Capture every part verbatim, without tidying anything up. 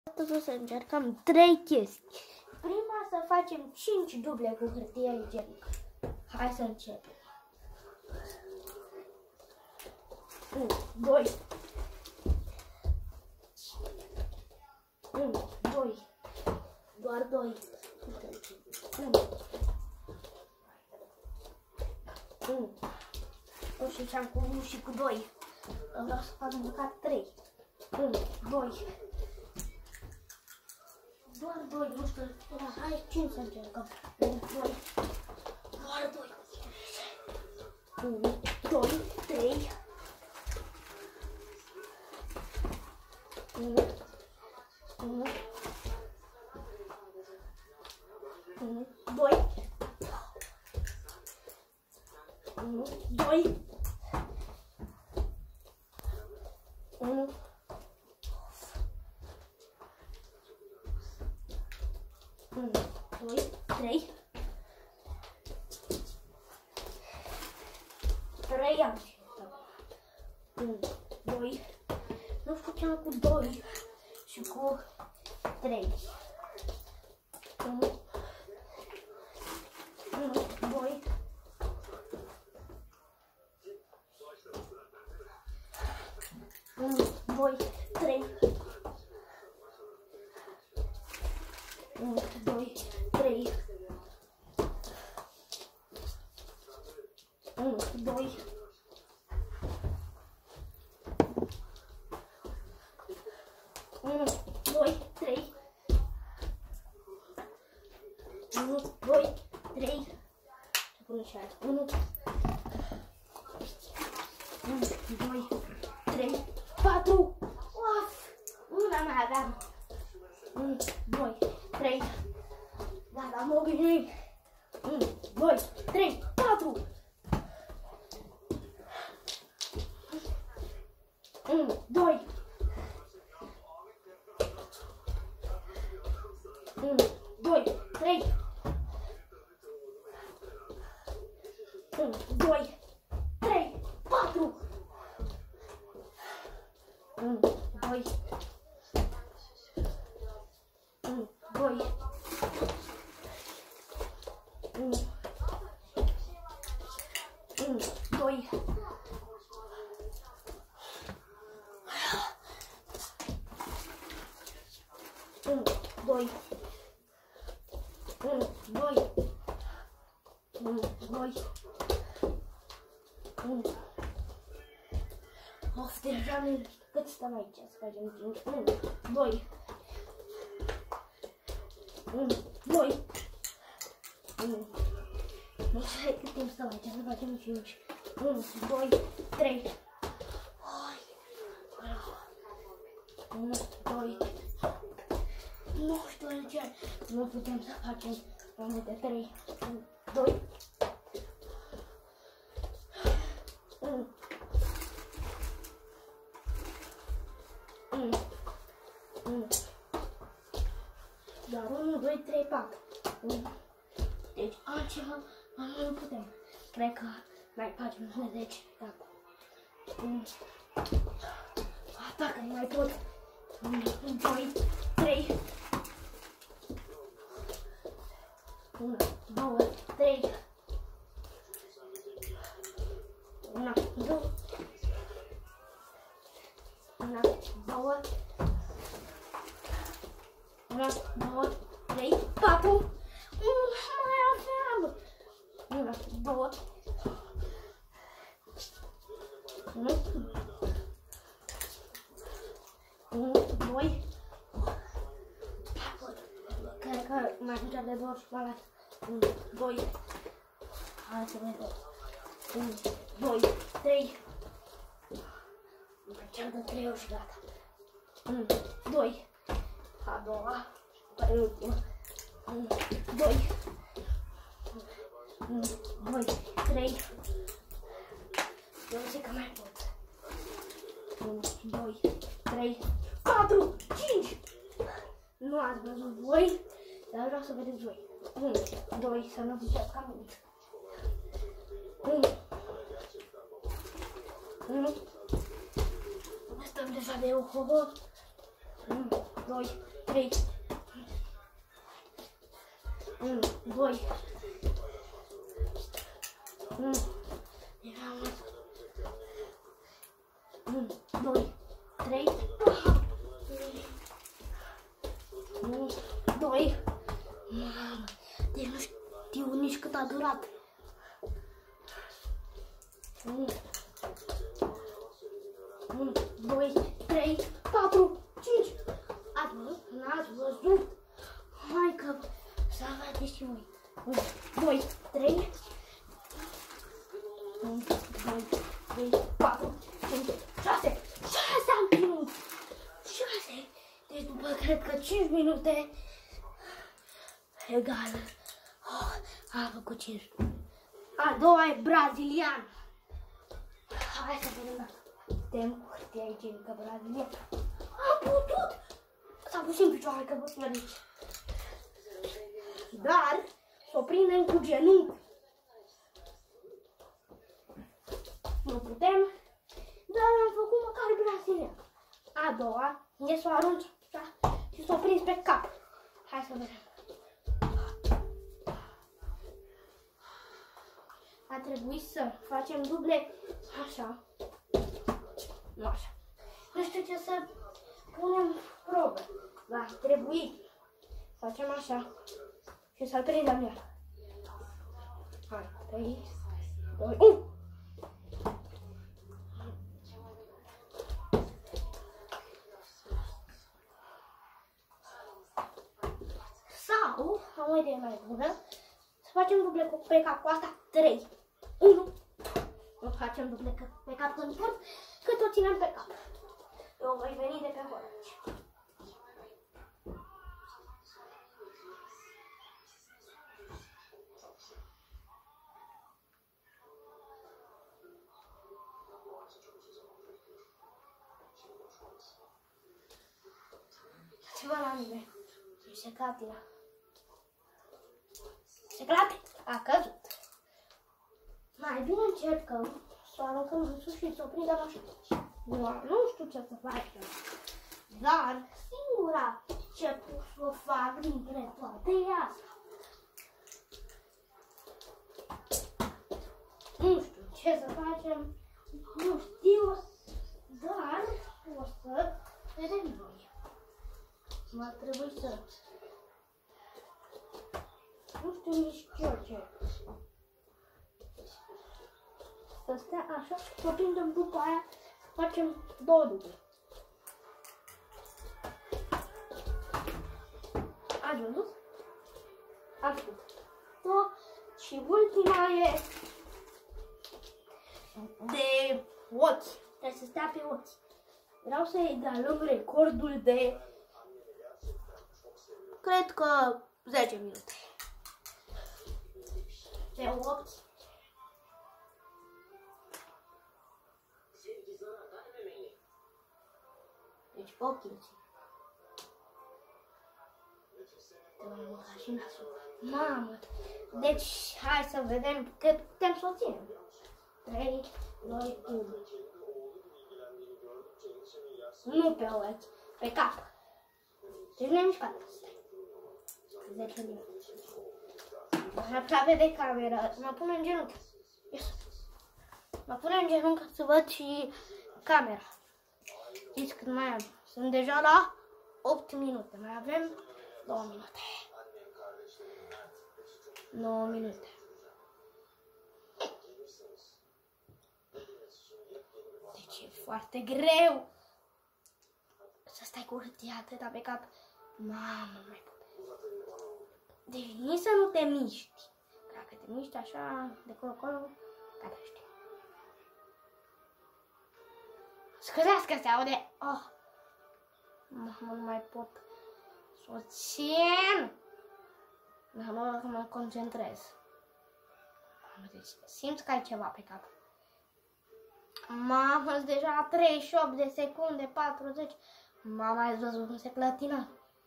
Astăzi o să încercăm trei chestii. Prima, să facem cinci duble cu hârtie igienică. Hai să începem. unu, doi, unu, doi, doar doi, unu, unu, nu știu ce am cu unu și cu doi, vreau să fac măcar trei, unu, doi, doar doi, nu știu, hai cinci să încercăm, unu, doi, doar doi, unu, doi, trei, unu, unu, unu, doi, unu, doi, unu, unu, doi, trei, trei am și unu, doi, nu știu ce am cu doi și cu trei, unu, unu, doi, unu, doi, trei, unu, doi, trei, unu, doi, unu, doi, trei, unu, doi, trei, să pun și aia, unu, unu, doi, trei, patru, uaf, una mai aveam, unu, doi, trei, da, da, mă gândesc, unu, doi, trei, patru, unu, doi, unu, doi, trei, unu, doi, trei, patru, unu, doi, unu, doi, unu, unu, doi, unu, doi, unu, doi, unu, doi, unu. Of, deja ne cât stăm aici să facem cinci, unu, doi, unu, doi, unu. Nu știu cât timp stăm aici să facem cinci, unu, doi, trei, unu, doi, nu știu de ce nu putem să facem mai multe trei, unu, doi, unu, unu, unu, doar unu, doi, trei, patru, unu. Deci altceva mai nu putem. Cred că mai facem zece, dacă. unu, dacă nu mai pot, unu, doi, trei, unu, doi, trei, unu, doi, unu, doi, unu, doi, trei, patru, mai aveam, unu, doi, unu, unu, doi, cred că mai ajungea de două și mai las, unu, doi, hai să vedem, unu, doi, trei, cel de trei ori și gata, unu, doi, a doua, penultima, unu, doi, unu, doi, trei, eu zic că mai pot, unu, doi, trei, patru, cinci, nu ați văzut voi, dar vreau să vedeți voi, unu, doi, să nu ziceți cam mult, unu, unu, stăm deja de o hobă, unu, doi, trei, unu, doi, unu, unu, doi, trei, unu, doi, mamă, deci nu știu nici cât a durat. unu, unu, doi, trei, patru, cinci. Ați văzut? N-ați văzut? Hai că să vedeți și voi. unu, doi, trei, unu, doi, trei, patru, cinci, șase. șase am ținut. șase. Deci după, cred că cinci minute egal. Oh, am făcut cinci. A doua e brazilian. Hai să vedem dacă putem cu hârtia igienică braziliană. Am putut! S-a pus în picioare că vă aici. Dar să o prindem cu genunchi. Nu putem, dar am făcut măcar brazilian. A doua e să o arunci și să o prinzi pe cap. Hai să vedem. A trebuit să facem duble așa. Nu așa. Nu știu ce să punem probă. Va trebui să facem așa și să-l prindem iar. Hai, trei, doi, unu. Sau, am o idee mai bună, să facem duble pe cap cu asta. trei, unu. Nu facem duble pe cap când pot, cât o ținem pe cap. Eu voi veni de pe acolo. Ceva la mine. E seclatina. Seclate! A căzut. Mai bine încercăm să o aruncăm în sus și să o prindem așa. Nu, nu știu ce să facem. Dar singura ce pot să o fac dintre toate e asta. Nu știu ce să facem. Nu știu. Dar o să vedem noi. Va trebui să... Nu știu nici eu ce. Să stea așa și să prindem după aia, facem două duble. Ați văzut? Am făcut două și ultima e de ochi. Trebuie să stea pe ochi. Vreau să egalăm recordul de, cred că zece minute. Pe ochi. Deci ochii. Mamă! Deci hai să vedem cât putem să o ținem. trei, doi, unu. Nu pe ochi, pe cap. Deci nu e mișcat. zece minute. Mă aproape de cameră. Mă pun în genunchi. Mă pun în genunchi să văd și camera. Știți cât mai am? Sunt deja la opt minute. Mai avem două minute. nouă minute. Deci e foarte greu să stai cu hârtia atâta pe cap. Mamă, mai pot. Deci nici să nu te miști. Dacă te miști așa, de acolo-acolo, gata, știu. Scuzați că se aude. Oh. Mamă, nu mai pot să o țin. Mamă, că mă concentrez. Mamă, deci simți că ai ceva pe cap. Mamă, deja treizeci și opt de secunde, patruzeci. Mama, ați văzut cum se clătină?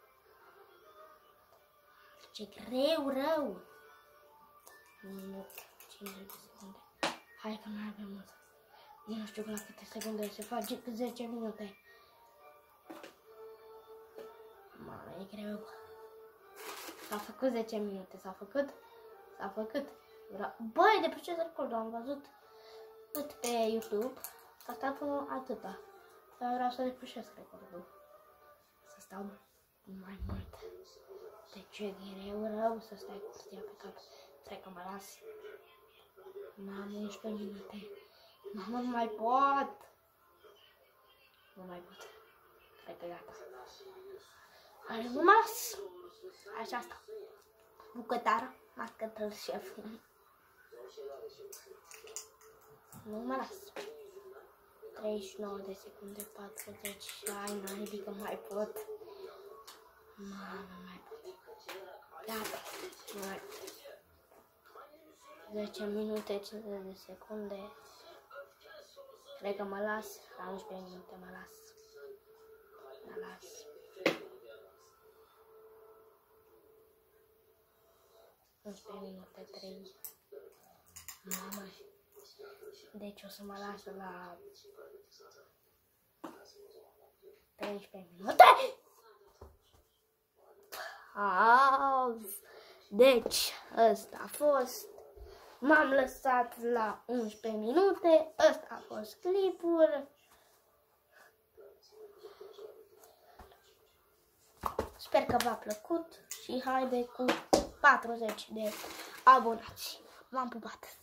Ce greu, rău. Un minut, cincizeci de secunde. Hai că mai avem mult. Eu nu știu la câte secunde se face, cât zece minute. Mamă, e greu. S-a făcut zece minute, s-a făcut? S-a făcut. Băi, de pe ce recordul am văzut tot pe YouTube, s-a stat până atâta. Dar vreau să depășesc recordul. Să stau mai mult. Deci e greu rău să stai cu hârtia pe cap. Stai că mă las. Mamă, unsprezece minute. Mamă, nu mai pot. Nu mai pot. Cred că gata. Hai, nu mă las. Așa stau. Bucătară, mască-l șef. Nu mă las. treizeci și nouă de secunde, patruzeci. Hai, naibii că mai pot. Mamă, nu mai pot. Gata. Nu mai pot. zece minute, cincizeci de secunde. Cred că mă las. La unsprezece minute mă las. Mă las. unsprezece minute, trei. Mamă. Deci o să mă las la treisprezece minute. Azi. Deci, ăsta a fost. M-am lăsat la unsprezece minute. Ăsta a fost clipul. Sper că v-a plăcut și haide cu patruzeci de abonați. V-am pupat!